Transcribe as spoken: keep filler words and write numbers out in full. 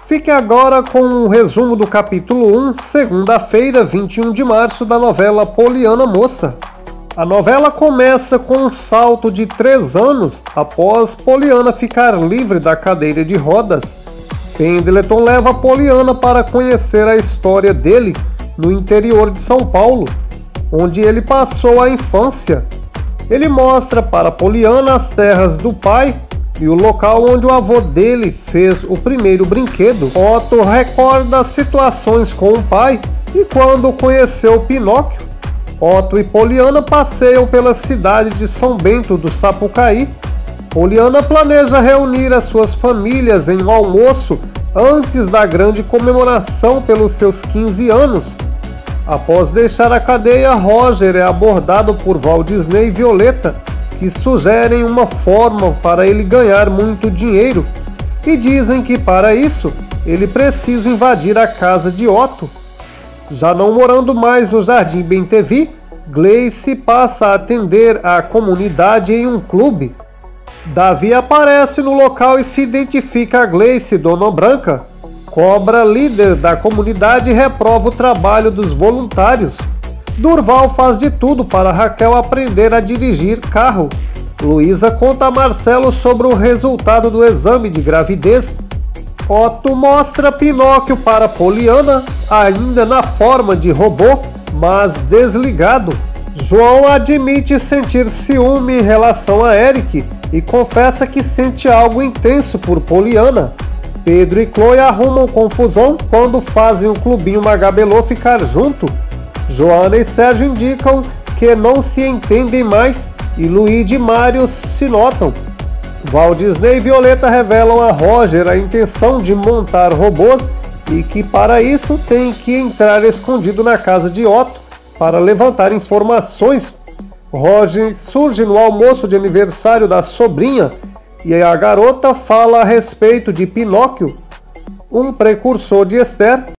Fique agora com um resumo do capítulo um, segunda-feira, vinte e um de março, da novela Poliana Moça. A novela começa com um salto de três anos após Poliana ficar livre da cadeira de rodas. Pendleton leva Poliana para conhecer a história dele no interior de São Paulo, onde ele passou a infância. Ele mostra para Poliana as terras do pai e o local onde o avô dele fez o primeiro brinquedo. Otto recorda situações com o pai e quando conheceu Pinóquio. Otto e Poliana passeiam pela cidade de São Bento do Sapucaí. Poliana planeja reunir as suas famílias em um almoço antes da grande comemoração pelos seus quinze anos. Após deixar a cadeia, Roger é abordado por Walt Disney e Violeta, que sugerem uma forma para ele ganhar muito dinheiro e dizem que para isso ele precisa invadir a casa de Otto. Já não morando mais no Jardim Bentevi, Gleice passa a atender a comunidade em um clube. Davi aparece no local e se identifica a Gleice, Dona Branca. Cobra, líder da comunidade, reprova o trabalho dos voluntários. Durval faz de tudo para Raquel aprender a dirigir carro. Luísa conta a Marcelo sobre o resultado do exame de gravidez. Otto mostra Pinóquio para Poliana, ainda na forma de robô, mas desligado. João admite sentir ciúme em relação a Eric e confessa que sente algo intenso por Poliana. Pedro e Chloe arrumam confusão quando fazem o clubinho Magabelô ficar junto. Joana e Sérgio indicam que não se entendem mais e Luíde e Mário se notam. Walt Disney e Violeta revelam a Roger a intenção de montar robôs e que para isso tem que entrar escondido na casa de Otto para levantar informações. Roger surge no almoço de aniversário da sobrinha e a garota fala a respeito de Pinóquio, um precursor de Esther.